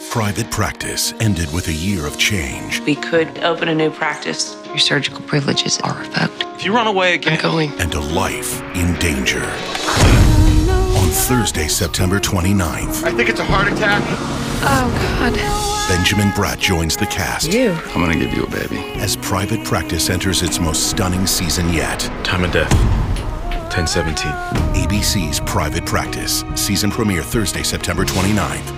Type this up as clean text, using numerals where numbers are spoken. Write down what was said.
Private practice ended with a year of change. We could open a new practice. Your surgical privileges are revoked. If you run away again, I'm going. And a life in danger. On Thursday, September 29th, I think it's a heart attack. Oh, God. Benjamin Bratt joins the cast You. I'm gonna give you a baby. as Private Practice enters its most stunning season yet. Time of death, 10/17. ABC's Private Practice. Season premiere Thursday, September 29th.